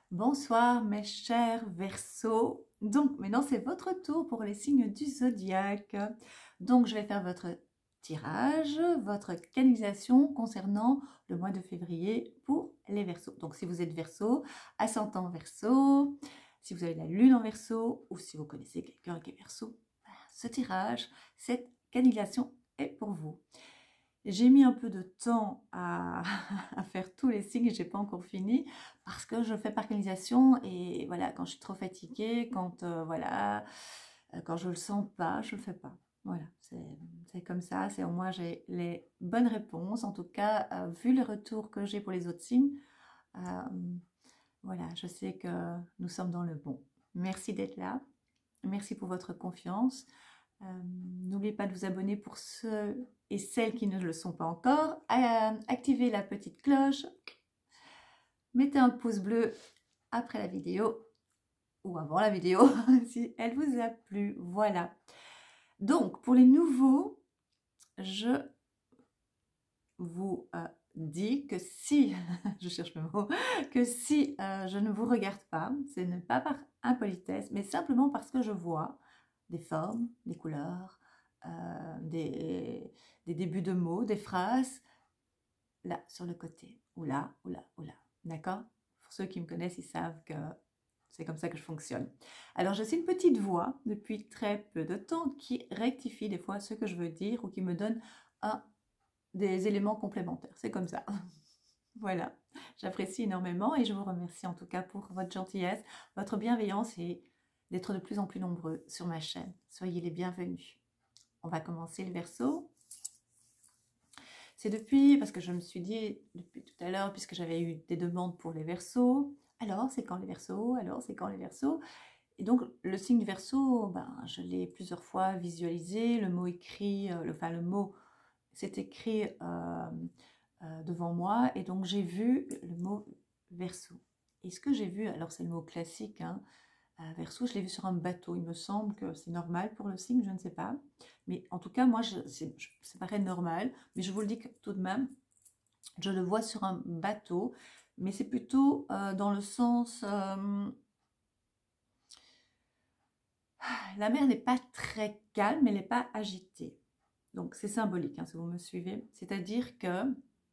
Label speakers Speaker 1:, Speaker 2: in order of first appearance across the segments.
Speaker 1: Bonsoir mes chers Verseaux. Donc maintenant c'est votre tour pour les signes du zodiaque. Donc je vais faire votre tirage, votre canalisation concernant le mois de février pour les Verseaux. Donc si vous êtes Verseau, ascendant Verseau, si vous avez la lune en Verseau ou si vous connaissez quelqu'un qui est Verseau, ce tirage, cette canalisation est pour vous. J'ai mis un peu de temps à, à faire tous les signes, j'ai pas encore fini parce que je fais par canalisation et voilà, quand je suis trop fatiguée, quand voilà, quand je le sens pas, je le fais pas. Voilà, c'est comme ça, c'est au moins j'ai les bonnes réponses. En tout cas, vu le retour que j'ai pour les autres signes, euh, voilà, je sais que nous sommes dans le bon. Merci d'être là, merci pour votre confiance. N'oubliez pas de vous abonner pour ceux et celles qui ne le sont pas encore. Activez la petite cloche. Mettez un pouce bleu après la vidéo ou avant la vidéo si elle vous a plu. Voilà. Donc, pour les nouveaux, je vous dis que si, je cherche le mot, que si je ne vous regarde pas, ce n'est pas par impolitesse, mais simplement parce que je vois des formes, des couleurs, des débuts de mots, des phrases, là, sur le côté, ou là, ou là, ou là. D'accord? Pour ceux qui me connaissent, ils savent que c'est comme ça que je fonctionne. Alors, je suis une petite voix depuis très peu de temps qui rectifie des fois ce que je veux dire ou qui me donne des éléments complémentaires. C'est comme ça. Voilà. J'apprécie énormément et je vous remercie en tout cas pour votre gentillesse, votre bienveillance et d'être de plus en plus nombreux sur ma chaîne. Soyez les bienvenus. On va commencer le verso. C'est depuis, parce que je me suis dit depuis tout à l'heure, puisque j'avais eu des demandes pour les versos, alors c'est quand les versos, alors c'est quand les versos. Et donc le signe du verso, ben, je l'ai plusieurs fois visualisé, le mot écrit, le mot c'est écrit devant moi, et donc j'ai vu le mot verso. Et ce que j'ai vu, alors c'est le mot classique, hein, Verseau, je l'ai vu sur un bateau. Il me semble que c'est normal pour le signe, je ne sais pas. Mais en tout cas, moi, ça paraît normal. Mais je vous le dis tout de même, je le vois sur un bateau. Mais c'est plutôt dans le sens... la mer n'est pas très calme, elle n'est pas agitée. Donc, c'est symbolique, hein, si vous me suivez. C'est-à-dire que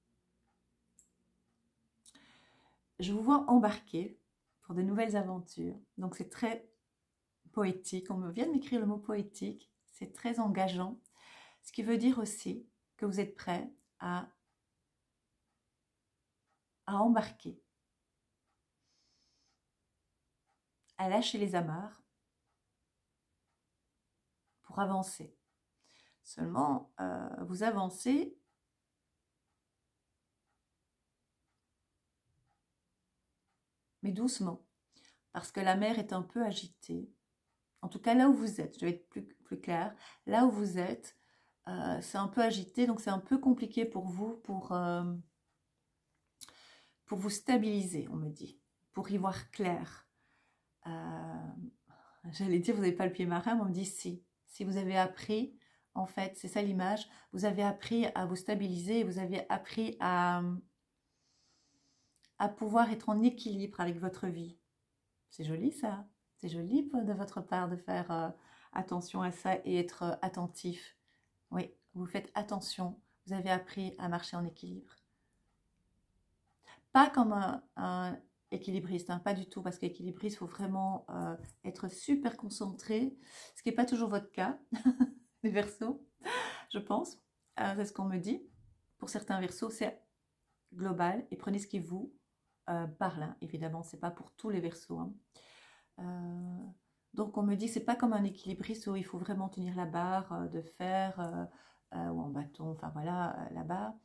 Speaker 1: je vous vois embarquer pour de nouvelles aventures. Donc, c'est très poétique. On me vient de m'écrire le mot poétique. C'est très engageant. Ce qui veut dire aussi que vous êtes prêt à embarquer, à lâcher les amarres pour avancer. Seulement, vous avancez mais doucement, parce que la mer est un peu agitée. En tout cas, là où vous êtes, je vais être plus claire, là où vous êtes, c'est un peu agité, donc c'est un peu compliqué pour vous, pour vous stabiliser, on me dit, pour y voir clair. J'allais dire, vous n'avez pas le pied marin, mais on me dit si vous avez appris, en fait, c'est ça l'image, vous avez appris à vous stabiliser, vous avez appris à pouvoir être en équilibre avec votre vie. C'est joli ça, c'est joli de votre part de faire attention à ça et être attentif. Oui, vous faites attention, vous avez appris à marcher en équilibre. Pas comme un équilibriste, hein, pas du tout, parce qu'équilibriste, il faut vraiment être super concentré, ce qui n'est pas toujours votre cas, les Verseaux, je pense. C'est ce qu'on me dit. Pour certains Verseaux, c'est global, et prenez ce qui vous parle, hein. Évidemment, ce n'est pas pour tous les Verseaux. Hein. Donc, on me dit, c'est pas comme un équilibriste où il faut vraiment tenir la barre de fer ou en bâton, enfin voilà, la barre.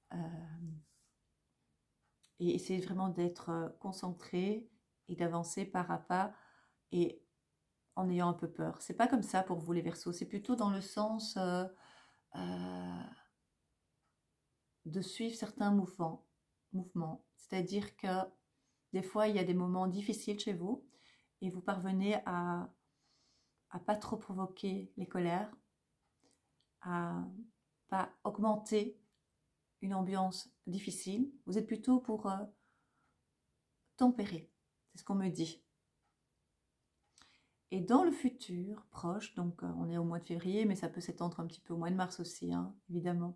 Speaker 1: Et essayer vraiment d'être concentré et d'avancer pas à pas et en ayant un peu peur. C'est pas comme ça pour vous les Verseaux, c'est plutôt dans le sens de suivre certains mouvements. C'est-à-dire que des fois, il y a des moments difficiles chez vous et vous parvenez à pas trop provoquer les colères, à pas augmenter une ambiance difficile. Vous êtes plutôt pour tempérer. C'est ce qu'on me dit. Et dans le futur proche, donc on est au mois de février, mais ça peut s'étendre un petit peu au mois de mars aussi, hein, évidemment.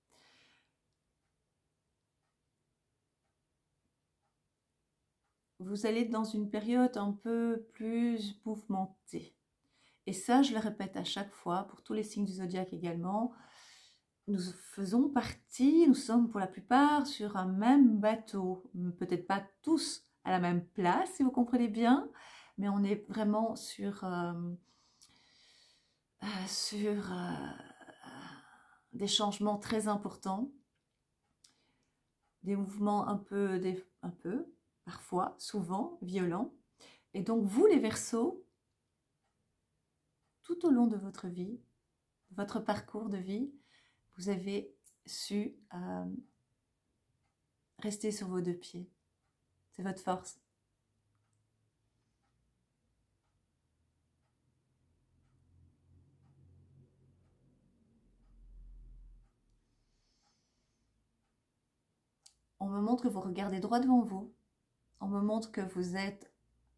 Speaker 1: Vous allez être dans une période un peu plus mouvementée. Et ça, je le répète à chaque fois, pour tous les signes du zodiaque également, nous faisons partie, nous sommes pour la plupart sur un même bateau. Peut-être pas tous à la même place, si vous comprenez bien, mais on est vraiment sur des changements très importants, des mouvements un peu, parfois, souvent, violents. Et donc, vous, les Verseaux, tout au long de votre vie, votre parcours de vie, vous avez su rester sur vos deux pieds. C'est votre force. On me montre que vous regardez droit devant vous. On me montre que vous êtes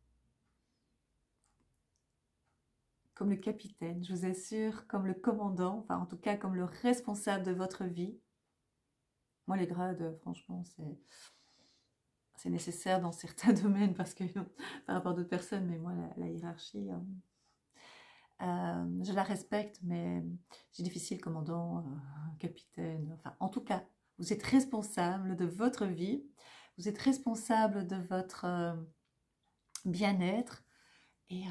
Speaker 1: comme le capitaine, je vous assure, comme le commandant, enfin en tout cas comme le responsable de votre vie. Moi, les grades, franchement, c'est nécessaire dans certains domaines parce que par rapport à d'autres personnes, mais moi, la hiérarchie, je la respecte, mais c'est difficile, commandant, capitaine, enfin en tout cas, vous êtes responsable de votre vie, vous êtes responsable de votre bien-être et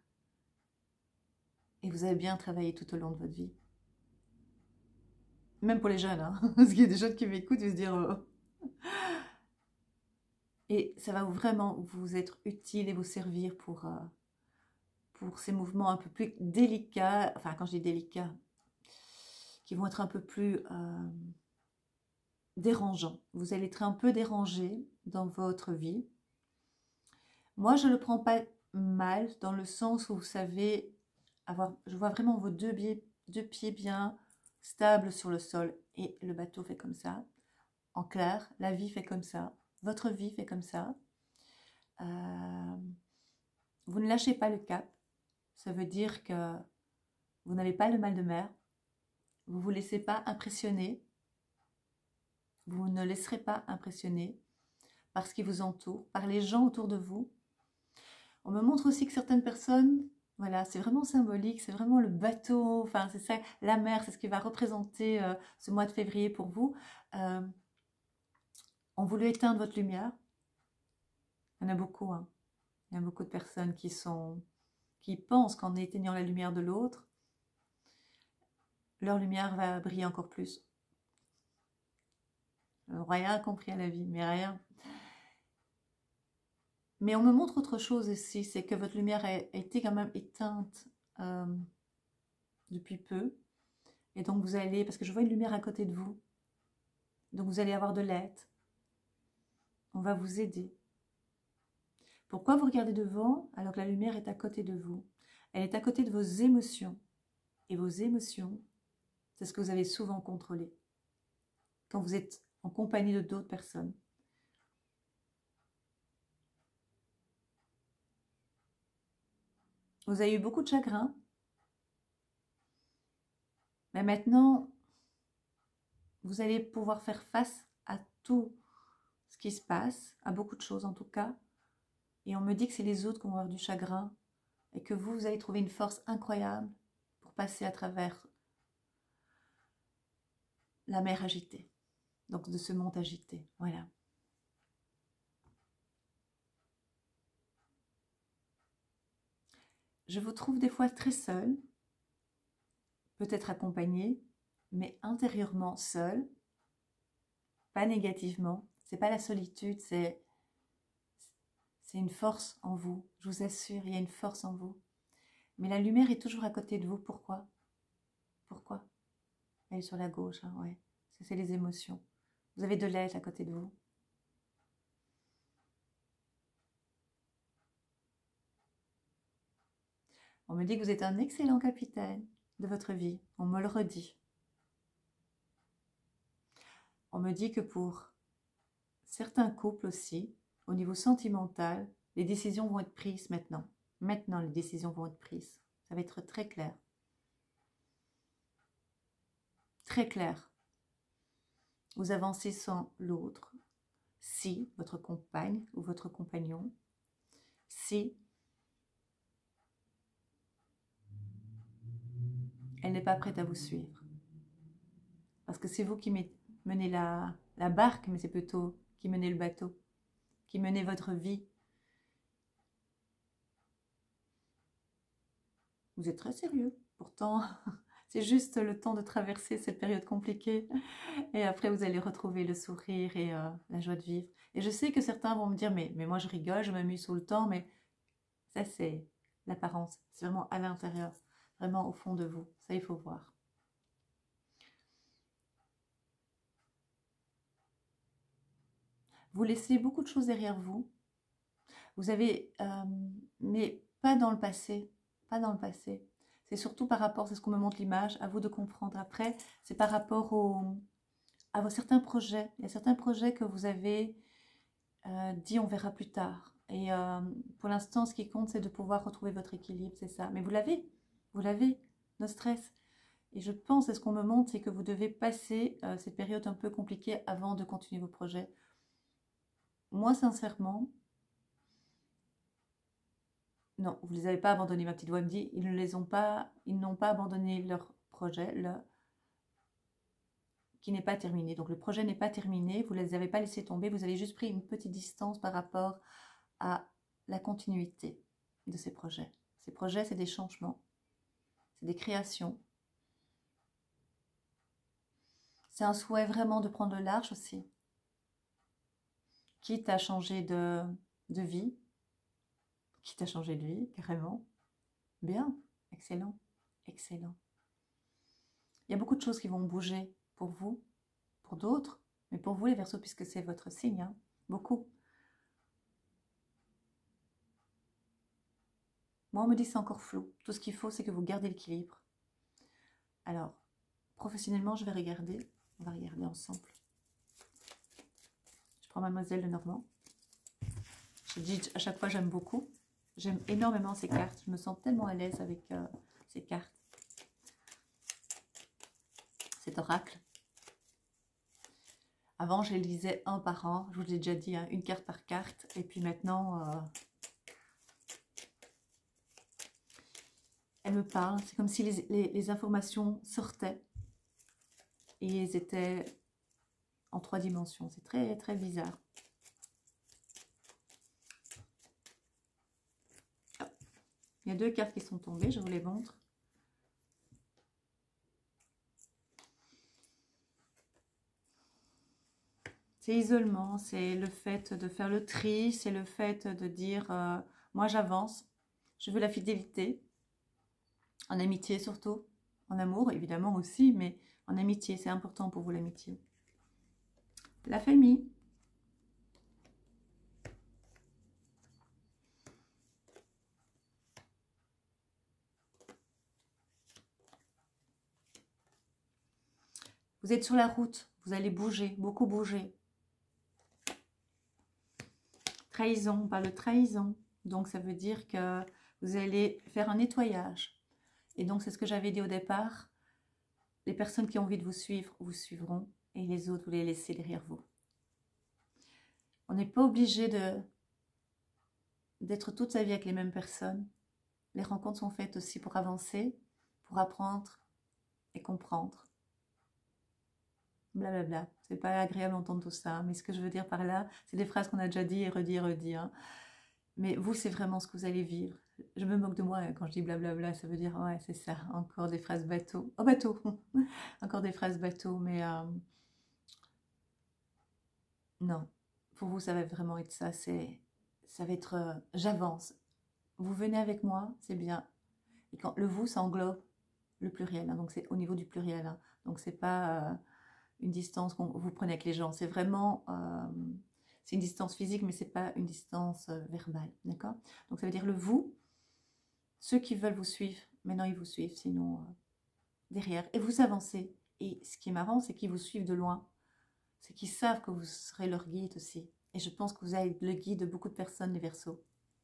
Speaker 1: vous avez bien travaillé tout au long de votre vie. Même pour les jeunes, hein, parce qu'il y a des jeunes qui m'écoutent et se dire et ça va vraiment vous être utile et vous servir pour ces mouvements un peu plus délicats, enfin quand je dis délicats, qui vont être un peu plus dérangeants. Vous allez être un peu dérangé dans votre vie. Moi, je ne le prends pas mal dans le sens où vous savez je vois vraiment vos deux pieds bien stables sur le sol et le bateau fait comme ça. En clair, la vie fait comme ça, votre vie fait comme ça. Vous ne lâchez pas le cap, ça veut dire que vous n'avez pas le mal de mer, vous ne vous laissez pas impressionner, vous ne laisserez pas impressionner par ce qui vous entoure, par les gens autour de vous. On me montre aussi que certaines personnes, voilà, c'est vraiment symbolique, c'est vraiment le bateau, enfin c'est ça, la mer, c'est ce qui va représenter ce mois de février pour vous. On voulu éteindre votre lumière. Il y en a beaucoup, hein. Il y a beaucoup de personnes qui pensent qu'en éteignant la lumière de l'autre, leur lumière va briller encore plus. Ils n'ont rien compris à la vie, mais rien. Mais on me montre autre chose ici, c'est que votre lumière a été quand même éteinte depuis peu. Et donc vous allez, parce que je vois une lumière à côté de vous, donc vous allez avoir de l'aide. On va vous aider. Pourquoi vous regardez devant alors que la lumière est à côté de vous? Elle est à côté de vos émotions. Et vos émotions, c'est ce que vous avez souvent contrôlé. Quand vous êtes en compagnie de d'autres personnes. Vous avez eu beaucoup de chagrin. Mais maintenant, vous allez pouvoir faire face à tout ce qui se passe, à beaucoup de choses en tout cas. Et on me dit que c'est les autres qui vont avoir du chagrin et que vous allez trouver une force incroyable pour passer à travers la mer agitée. Donc de ce monde agité, voilà. Je vous trouve des fois très seul, peut-être accompagné, mais intérieurement seul, pas négativement. C'est pas la solitude, c'est une force en vous. Je vous assure, il y a une force en vous. Mais la lumière est toujours à côté de vous. Pourquoi? Pourquoi? Elle est sur la gauche, hein, ouais. C'est les émotions. Vous avez de l'aide à côté de vous. On me dit que vous êtes un excellent capitaine de votre vie. On me le redit. On me dit que pour certains couples aussi, au niveau sentimental, Les décisions vont être prises maintenant. Maintenant, les décisions vont être prises. Ça va être très clair. Très clair. Vous avancez sans l'autre. Si votre compagne ou votre compagnon, si elle n'est pas prête à vous suivre. Parce que c'est vous qui menez la barque, mais c'est plutôt qui menez le bateau, qui menez votre vie. Vous êtes très sérieux. Pourtant, c'est juste le temps de traverser cette période compliquée. Et après, vous allez retrouver le sourire et la joie de vivre. Et je sais que certains vont me dire, mais moi je rigole, je m'amuse tout le temps, mais ça c'est l'apparence. C'est vraiment à l'intérieur, vraiment au fond de vous. Ça, il faut voir. Vous laissez beaucoup de choses derrière vous. Vous avez, mais pas dans le passé, pas dans le passé. C'est surtout par rapport, c'est ce qu'on me montre l'image, à vous de comprendre après, c'est par rapport à vos certains projets. Il y a certains projets que vous avez dit on verra plus tard. Et pour l'instant, ce qui compte, c'est de pouvoir retrouver votre équilibre, c'est ça. Mais vous l'avez, no stress. Et je pense, et ce qu'on me montre, c'est que vous devez passer cette période un peu compliquée avant de continuer vos projets. Moi, sincèrement, non, vous ne les avez pas abandonnés. Ma petite voix me dit, ils n'ont pas abandonné leur projet qui n'est pas terminé. Donc le projet n'est pas terminé, vous ne les avez pas laissés tomber, vous avez juste pris une petite distance par rapport à la continuité de ces projets. Ces projets, c'est des changements, c'est des créations. C'est un souhait vraiment de prendre le large aussi, quitte à changer de vie, quitte à changer de vie, carrément. Bien, excellent, excellent. Il y a beaucoup de choses qui vont bouger pour vous, pour d'autres, mais pour vous les Verseaux, puisque c'est votre signe, hein, beaucoup. Moi, on me dit que c'est encore flou. Tout ce qu'il faut, c'est que vous gardez l'équilibre. Alors, professionnellement, je vais regarder. On va regarder ensemble. Je prends Mademoiselle Lenormand. Je dis à chaque fois, j'aime beaucoup. J'aime énormément ces cartes. Je me sens tellement à l'aise avec ces cartes. Cet oracle. Avant, je les lisais un par an. Je vous l'ai déjà dit, hein, une carte par carte. Et puis maintenant, elle me parle. C'est comme si les informations sortaient. Et elles étaient en 3 dimensions. C'est très, très bizarre. Il y a 2 cartes qui sont tombées, je vous les montre. C'est isolement, c'est le fait de faire le tri, c'est le fait de dire moi j'avance, je veux la fidélité, en amitié surtout, en amour évidemment aussi, mais en amitié, c'est important pour vous l'amitié. La famille. Vous êtes sur la route, vous allez bouger, beaucoup bouger. Trahison, on parle de trahison. Donc ça veut dire que vous allez faire un nettoyage. Et donc c'est ce que j'avais dit au départ. Les personnes qui ont envie de vous suivre, vous suivront. Et les autres, vous les laissez derrière vous. On n'est pas obligé d'être toute sa vie avec les mêmes personnes. Les rencontres sont faites aussi pour avancer, pour apprendre et comprendre. Blablabla. C'est pas agréable d'entendre tout ça, mais ce que je veux dire par là, c'est des phrases qu'on a déjà dit et redit. Hein. Mais vous, c'est vraiment ce que vous allez vivre. Je me moque de moi quand je dis blablabla, ça veut dire, ouais, c'est ça, encore des phrases bateau. Oh, bateau. Encore des phrases bateau, mais non. Pour vous, ça va vraiment être ça. Ça va être, j'avance. Vous venez avec moi, c'est bien. Et quand le vous, ça englobe le pluriel. Hein, donc, c'est au niveau du pluriel. Hein, donc, c'est pas une distance qu'on vous prenez avec les gens. C'est vraiment... c'est une distance physique, mais c'est pas une distance verbale. D'accord? Donc, ça veut dire le vous. Ceux qui veulent vous suivre, maintenant, ils vous suivent. Sinon, derrière. Et vous avancez. Et ce qui est marrant, c'est qu'ils vous suivent de loin. C'est qu'ils savent que vous serez leur guide aussi. Et je pense que vous allez être le guide de beaucoup de personnes, les Verseaux.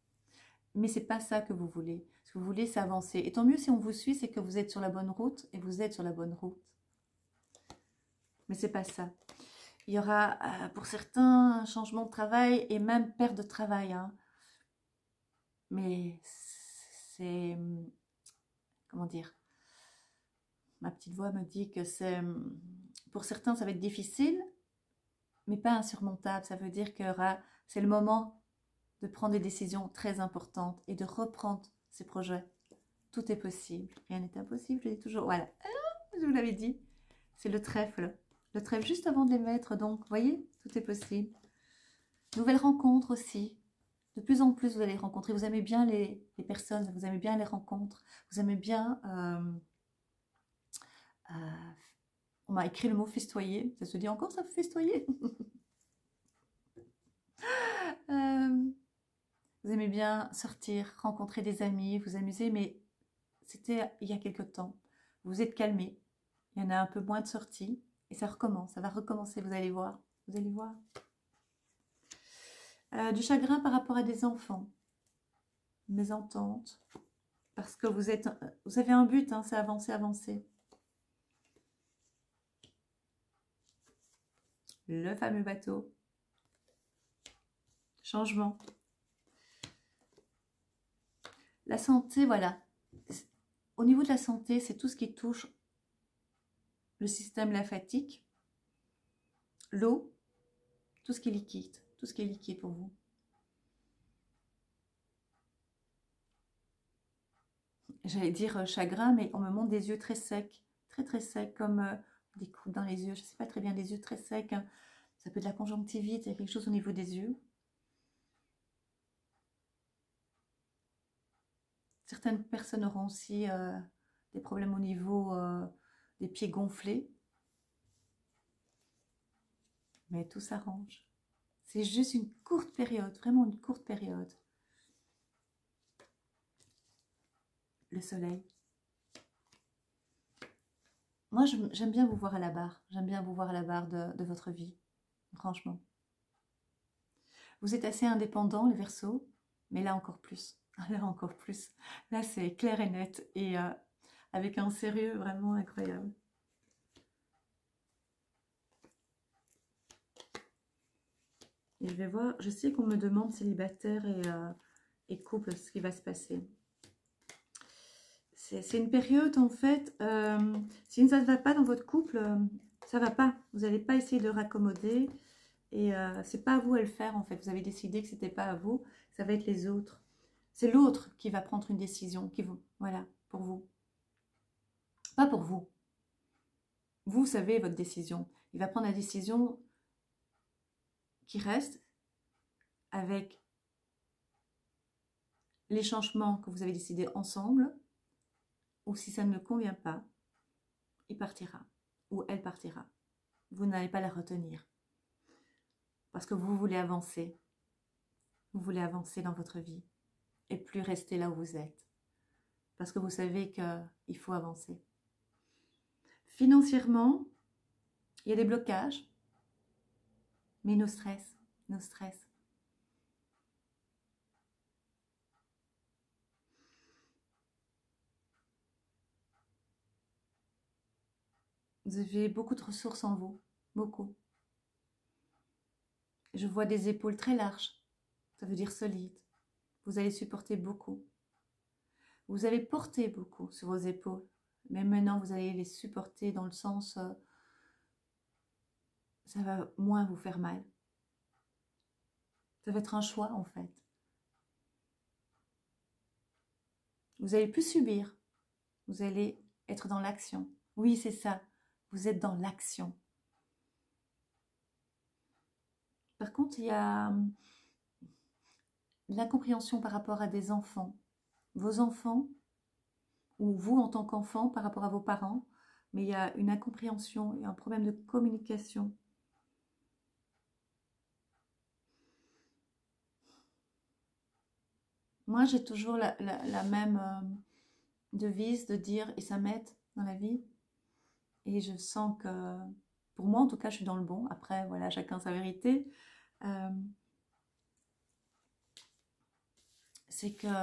Speaker 1: Mais c'est pas ça que vous voulez. Ce que vous voulez, c'est avancer. Et tant mieux si on vous suit, c'est que vous êtes sur la bonne route et vous êtes sur la bonne route. Mais c'est pas ça. Il y aura pour certains un changement de travail et même perte de travail. Hein. Mais c'est... Comment dire? Ma petite voix me dit que c'est... Pour certains, ça va être difficile, mais pas insurmontable. Ça veut dire que c'est le moment de prendre des décisions très importantes et de reprendre ces projets. Tout est possible. Rien n'est impossible, je dis toujours. Voilà, je vous l'avais dit. C'est le trèfle. Le trèfle juste avant de les mettre. Donc, vous voyez, tout est possible. Nouvelles rencontres aussi. De plus en plus, vous allez rencontrer. Vous aimez bien les personnes, vous aimez bien les rencontres. Vous aimez bien... on m'a écrit le mot festoyer. Ça se dit encore, ça, festoyer? Vous aimez bien sortir, rencontrer des amis, vous amuser, mais c'était il y a quelque temps. Vous êtes calmé, il y en a un peu moins de sorties, et ça recommence, ça va recommencer, vous allez voir. Vous allez voir. Du chagrin par rapport à des enfants, mésentente, parce que vous avez un but, hein, c'est avancer, avancer. Le fameux bateau. Changement. La santé, voilà. Au niveau de la santé, c'est tout ce qui touche le système lymphatique, l'eau, tout ce qui est liquide. Tout ce qui est liquide pour vous. J'allais dire chagrin, mais on me montre des yeux très secs. Très très secs, comme des croûtes dans les yeux. Je ne sais pas très bien, des yeux très secs. Hein. Ça peut être de la conjonctivite, il y a quelque chose au niveau des yeux. Certaines personnes auront aussi des problèmes au niveau des pieds gonflés. Mais tout s'arrange. C'est juste une courte période, vraiment une courte période. Le soleil. Moi, j'aime bien vous voir à la barre. J'aime bien vous voir à la barre de votre vie. Franchement. Vous êtes assez indépendant, les Verseaux, mais là encore plus. Là encore plus. Là, c'est clair et net et avec un sérieux vraiment incroyable. Et je vais voir, je sais qu'on me demande célibataire et couple, ce qui va se passer. C'est une période, en fait, si ça ne va pas dans votre couple, ça ne va pas. Vous n'allez pas essayer de raccommoder. Et c'est pas à vous à le faire, en fait. Vous avez décidé que ce n'était pas à vous, ça va être les autres. C'est l'autre qui va prendre une décision, voilà, pour vous. Pas pour vous. Vous savez votre décision. Il va prendre la décision qui reste avec les changements que vous avez décidés ensemble, ou si ça ne le convient pas, il partira, ou elle partira. Vous n'allez pas la retenir. Parce que vous voulez avancer. Vous voulez avancer dans votre vie. Et plus rester là où vous êtes. Parce que vous savez qu'il faut avancer. Financièrement, il y a des blocages. Mais nos stress, nos stress. Vous avez beaucoup de ressources en vous. Beaucoup. Je vois des épaules très larges. Ça veut dire solides. Vous allez supporter beaucoup. Vous avez porté beaucoup sur vos épaules. Mais maintenant, vous allez les supporter dans le sens... ça va moins vous faire mal. Ça va être un choix, en fait. Vous allez plus subir. Vous allez être dans l'action. Oui, c'est ça. Vous êtes dans l'action. Par contre, il y a l'incompréhension par rapport à des enfants. Vos enfants, ou vous en tant qu'enfant par rapport à vos parents, mais il y a une incompréhension et un problème de communication. Moi, j'ai toujours la même devise de dire « et ça m'aide dans la vie ». Et je sens que, pour moi en tout cas, je suis dans le bon. Après, voilà, chacun sa vérité. c'est que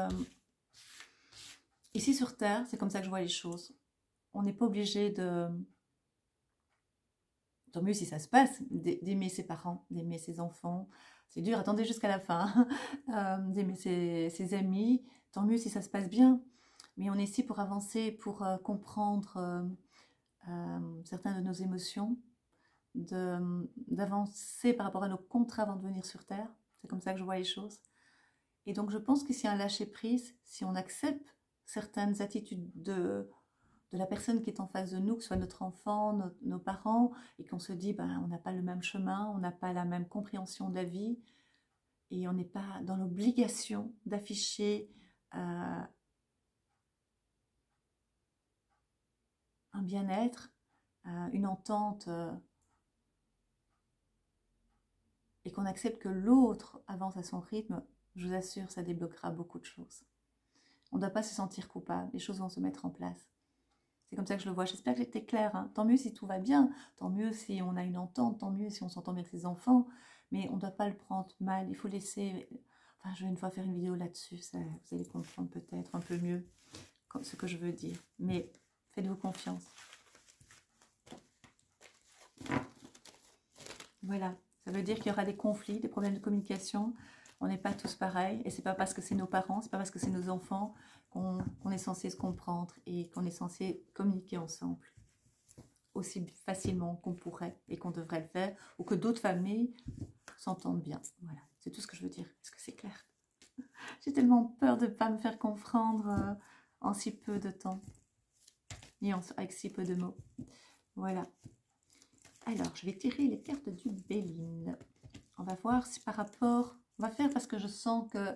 Speaker 1: ici sur Terre, c'est comme ça que je vois les choses. On n'est pas obligé de... Tant mieux si ça se passe, d'aimer ses parents, d'aimer ses enfants. C'est dur, attendez jusqu'à la fin. D'aimer ses amis. Tant mieux si ça se passe bien. Mais on est ici pour avancer, pour comprendre certaines de nos émotions, d'avancer par rapport à nos contrats avant de venir sur Terre. C'est comme ça que je vois les choses. Et donc je pense que si un lâcher-prise, si on accepte certaines attitudes de la personne qui est en face de nous, que ce soit notre enfant, nos parents, et qu'on se dit, ben, on n'a pas le même chemin, on n'a pas la même compréhension de la vie, et on n'est pas dans l'obligation d'afficher un bien-être, une entente, et qu'on accepte que l'autre avance à son rythme, je vous assure, ça débloquera beaucoup de choses. On ne doit pas se sentir coupable, les choses vont se mettre en place. C'est comme ça que je le vois. J'espère que j'étais claire. Hein. Tant mieux si tout va bien, tant mieux si on a une entente, tant mieux si on s'entend bien avec ses enfants. Mais on ne doit pas le prendre mal. Il faut laisser... Enfin, je vais une fois faire une vidéo là-dessus. Vous allez comprendre peut-être un peu mieux ce que je veux dire. Mais faites-vous confiance. Voilà. Ça veut dire qu'il y aura des conflits, des problèmes de communication. On n'est pas tous pareils. Et ce n'est pas parce que c'est nos parents, ce n'est pas parce que c'est nos enfants qu'on est censé se comprendre et qu'on est censé communiquer ensemble aussi facilement qu'on pourrait et qu'on devrait le faire, ou que d'autres familles s'entendent bien. Voilà, c'est tout ce que je veux dire. Est-ce que c'est clair? J'ai tellement peur de ne pas me faire comprendre en si peu de temps et avec si peu de mots. Voilà. Alors, je vais tirer les cartes du Béline. On va voir si par rapport... On va faire parce que je sens que...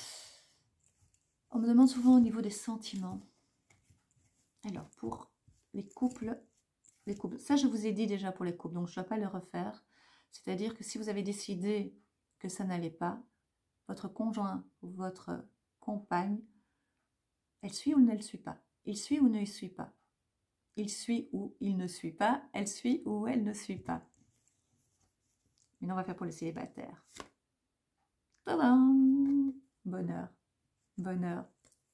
Speaker 1: On me demande souvent au niveau des sentiments. Alors, pour les couples, ça je vous ai dit déjà pour les couples, donc je ne dois pas le refaire. C'est-à-dire que si vous avez décidé que ça n'allait pas, votre conjoint ou votre compagne, elle suit ou ne le suit pas. Il suit ou ne le suit pas. Il suit ou il ne suit pas. Elle suit ou elle ne suit pas. Maintenant, on va faire pour les célibataires. Tadam! Bonheur. Bonheur.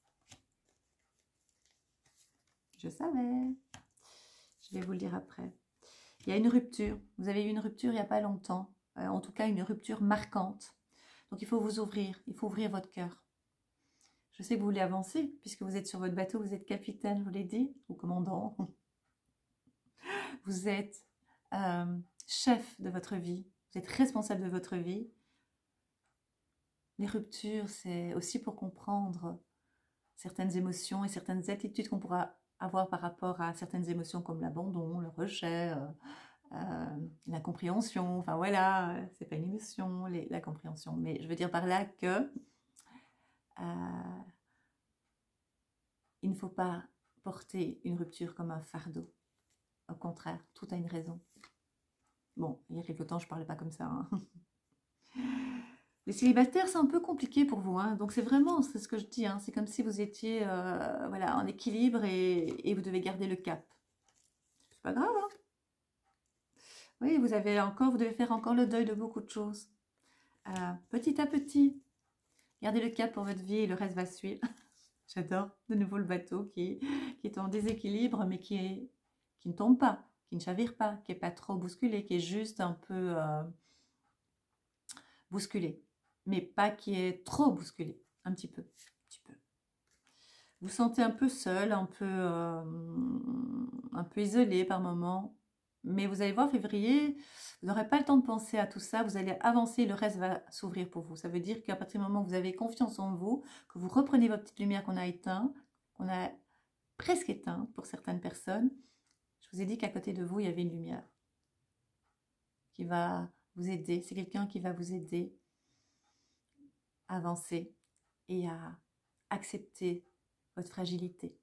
Speaker 1: Je savais. Je vais vous le dire après. Il y a une rupture. Vous avez eu une rupture il n'y a pas longtemps. En tout cas, une rupture marquante. Donc, il faut vous ouvrir. Il faut ouvrir votre cœur. Je sais que vous voulez avancer, puisque vous êtes sur votre bateau, vous êtes capitaine, je vous l'ai dit, ou commandant. Vous êtes chef de votre vie. Vous êtes responsable de votre vie. Les ruptures, c'est aussi pour comprendre certaines émotions et certaines attitudes qu'on pourra avoir par rapport à certaines émotions comme l'abandon, le rejet, l'incompréhension. Enfin voilà, c'est pas une émotion, la compréhension. Mais je veux dire par là que il ne faut pas porter une rupture comme un fardeau. Au contraire, tout a une raison. Bon, il y a quelque temps, je ne parlais pas comme ça. Hein. Les célibataires, c'est un peu compliqué pour vous. Hein. Donc, c'est vraiment, c'est ce que je dis, hein. C'est comme si vous étiez voilà, en équilibre et vous devez garder le cap. C'est pas grave. Hein. Oui, vous devez faire encore le deuil de beaucoup de choses. Petit à petit, gardez le cap pour votre vie et le reste va suivre. J'adore de nouveau le bateau qui est en déséquilibre, mais qui ne tombe pas, qui ne chavire pas, qui n'est pas trop bousculé, qui est juste un peu bousculé, mais pas qui est trop bousculé, un petit peu. Vous sentez un peu seul, un peu isolé par moments, mais vous allez voir, février, vous n'aurez pas le temps de penser à tout ça, vous allez avancer, le reste va s'ouvrir pour vous. Ça veut dire qu'à partir du moment où vous avez confiance en vous, que vous reprenez votre petite lumière qu'on a éteinte, qu'on a presque éteinte pour certaines personnes, je vous ai dit qu'à côté de vous, il y avait une lumière qui va vous aider. C'est quelqu'un qui va vous aider à avancer et à accepter votre fragilité.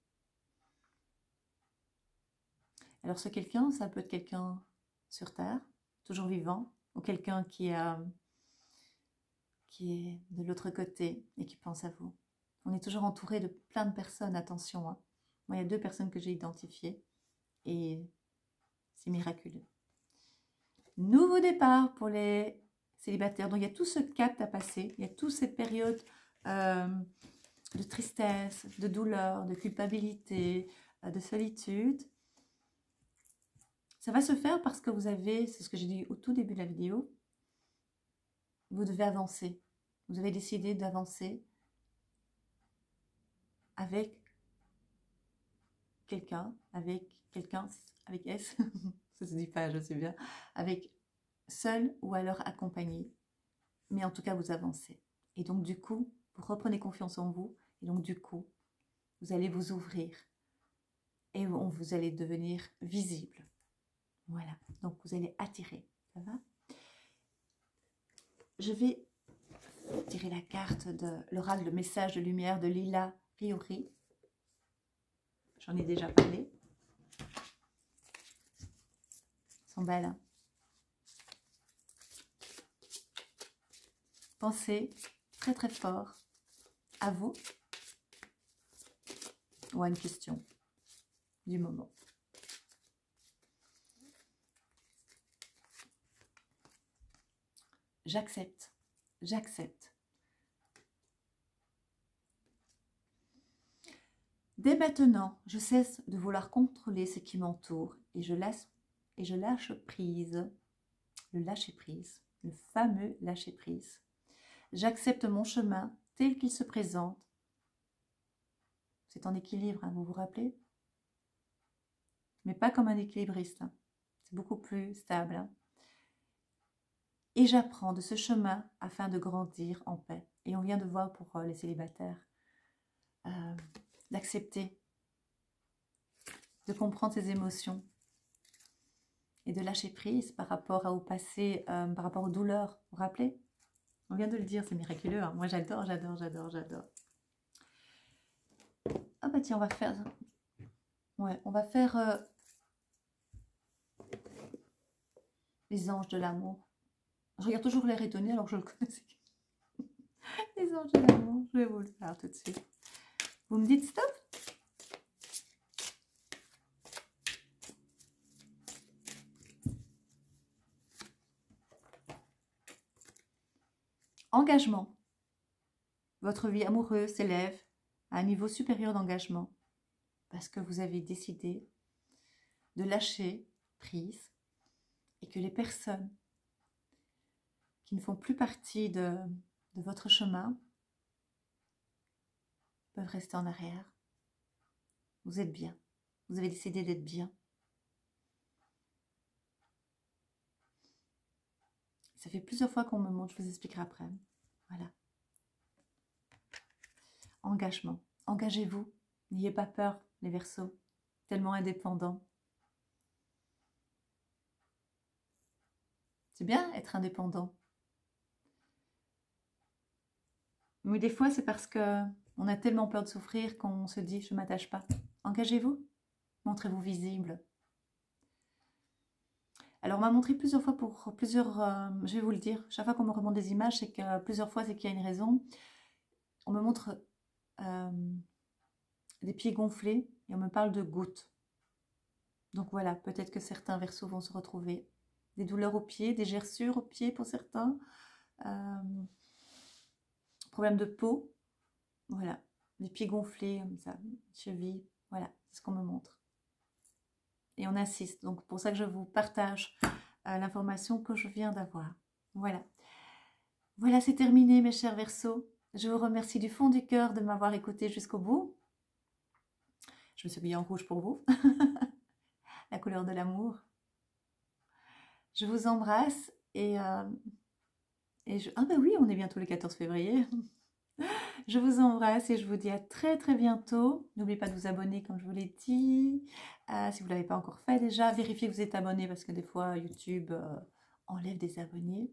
Speaker 1: Alors ce quelqu'un, ça peut être quelqu'un sur Terre, toujours vivant, ou quelqu'un qui est de l'autre côté et qui pense à vous. On est toujours entouré de plein de personnes, attention. Hein. Moi, il y a 2 personnes que j'ai identifiées et c'est miraculeux. Nouveau départ pour les célibataires. Donc, il y a tout ce cap à passer, il y a toute cette période de tristesse, de douleur, de culpabilité, de solitude. Ça va se faire parce que vous avez, c'est ce que j'ai dit au tout début de la vidéo, vous devez avancer. Vous avez décidé d'avancer avec quelqu'un, avec S, ça se dit pas, je sais bien, avec seul ou alors accompagné. Mais en tout cas, vous avancez. Et donc, du coup, vous reprenez confiance en vous. Et donc, du coup, vous allez vous ouvrir. Et vous allez devenir visible. Voilà. Donc, vous allez attirer. Ça va? Je vais tirer la carte de l'oracle, le message de lumière de Lila Riori. J'en ai déjà parlé. Elles sont belles, hein? Pensez très très fort à vous ou à une question du moment. J'accepte, j'accepte. Dès maintenant, je cesse de vouloir contrôler ce qui m'entoure et je lâche prise, le lâcher prise, le fameux lâcher prise. J'accepte mon chemin tel qu'il se présente. C'est en équilibre, hein, vous vous rappelez? Mais pas comme un équilibriste. Hein. C'est beaucoup plus stable. Hein. Et j'apprends de ce chemin afin de grandir en paix. Et on vient de voir pour les célibataires, d'accepter, de comprendre ses émotions et de lâcher prise par rapport au passé, par rapport aux douleurs. Vous vous rappelez? On vient de le dire, c'est miraculeux. Hein. Moi, j'adore, j'adore, j'adore, j'adore. Ah bah tiens, on va faire... Ouais, on va faire les anges de l'amour. Je regarde toujours l'air étonné alors que je le connaissais. Les anges de l'amour, je vais vous le faire tout de suite. Vous me dites stop? Engagement. Votre vie amoureuse s'élève à un niveau supérieur d'engagement parce que vous avez décidé de lâcher prise et que les personnes qui ne font plus partie de votre chemin peuvent rester en arrière. Vous êtes bien. Vous avez décidé d'être bien. Ça fait plusieurs fois qu'on me montre, je vous expliquerai après. Voilà. Engagement. Engagez-vous. N'ayez pas peur, les Verseaux. Tellement indépendants. C'est bien être indépendant. Mais des fois, c'est parce qu'on a tellement peur de souffrir qu'on se dit « je ne m'attache pas ». Engagez-vous. Montrez-vous visible. Alors, on m'a montré plusieurs fois pour plusieurs... je vais vous le dire, chaque fois qu'on me remonte des images, c'est que plusieurs fois, c'est qu'il y a une raison. On me montre des pieds gonflés et on me parle de gouttes. Donc voilà, peut-être que certains Verseaux vont se retrouver. Des douleurs aux pieds, des gerçures aux pieds pour certains. Problème de peau. Voilà, des pieds gonflés comme ça, chevilles. Voilà, c'est ce qu'on me montre. Et on insiste. Donc, pour ça que je vous partage l'information que je viens d'avoir. Voilà. Voilà, c'est terminé, mes chers Verseaux. Je vous remercie du fond du cœur de m'avoir écouté jusqu'au bout. Je me suis habillée en rouge pour vous. La couleur de l'amour. Je vous embrasse et ah ben oui, on est bientôt le 14 février. Je vous embrasse et je vous dis à très très bientôt. N'oubliez pas de vous abonner comme je vous l'ai dit. Si vous ne l'avez pas encore fait déjà, vérifiez que vous êtes abonné parce que des fois YouTube enlève des abonnés.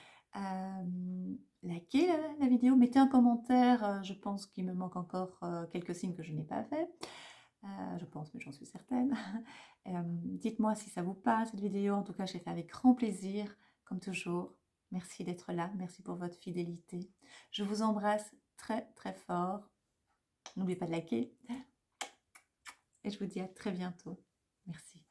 Speaker 1: Likez la vidéo, mettez un commentaire. Je pense qu'il me manque encore quelques signes que je n'ai pas fait. Je pense, mais j'en suis certaine. Dites-moi si ça vous parle cette vidéo. En tout cas, j'ai fait avec grand plaisir, comme toujours. Merci d'être là. Merci pour votre fidélité. Je vous embrasse très très fort. N'oubliez pas de liker. Et je vous dis à très bientôt. Merci.